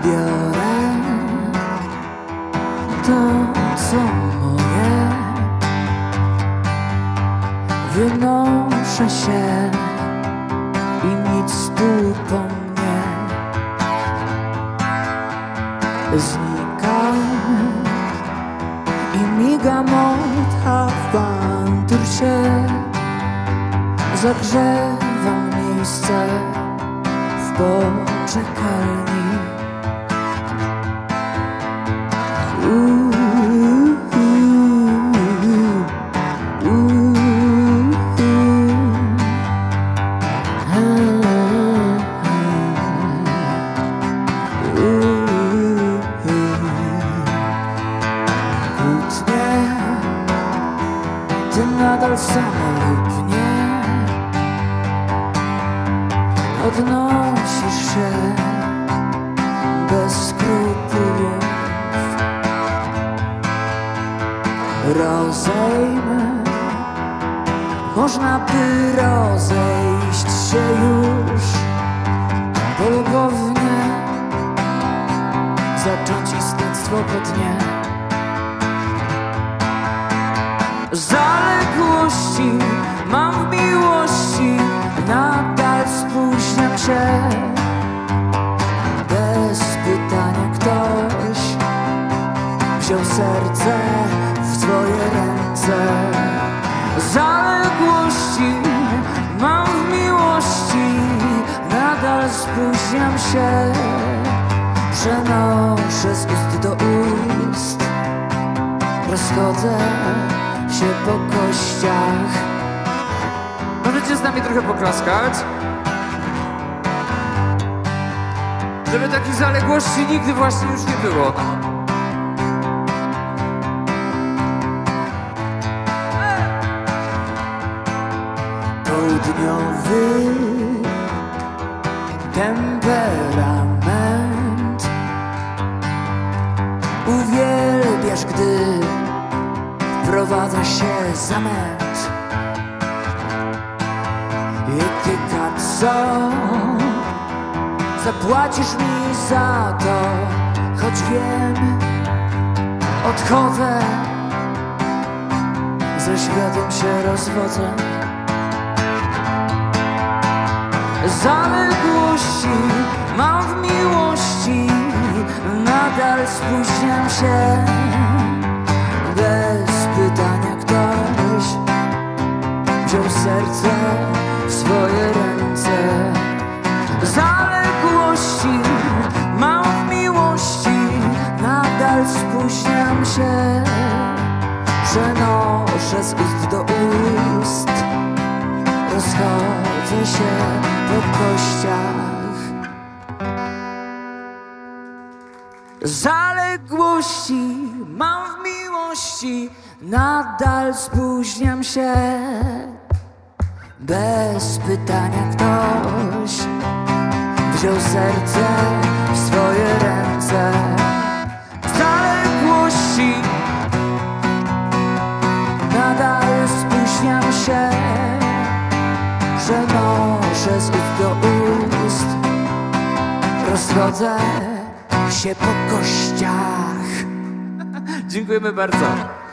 biorę to, co moje, wynoszę się i nic tu po mnie. Znikam i migam od awantur się. Zagrzewam miejsce w poczekalni. Kłótnie, ty nadal sama lub nie, odnosisz się bez skrupułów. Rozejmę, można by rozejść się już polubownie, zacząć istnienstwo po dnie. Zaległości mam w miłości, nadal spóźniam się. Bez pytania ktoś wziął serce w swoje ręce. Zaległości mam w miłości, nadal spóźniam się. Przenoszę z ust do ust, rozchodzę się po kościach. Możecie z nami trochę poklaskać? Żeby takich zaległości nigdy właśnie już nie było. Południowy temperament, uwielbiasz, gdy wprowadza się zamęt. Etyka co? Zapłacisz mi za to, choć wiem, odchodzę, ze światem się rozwodzę. Zaległości mam w miłości, nadal spóźniam się. Bez pytania ktoś wziął serce w swoje ręce. Zaległości mam w miłości, nadal spóźniam się. Przenoszę z ust do ust, rozchodzę się po kościach. Zaległości mam w miłości, nadal spóźniam się. Bez pytania ktoś wziął serce w swoje ręce. Zaległości nadal spóźniam się. Przenoszę z ust do ust, rozchodzę się po kościach. Dziękujemy bardzo.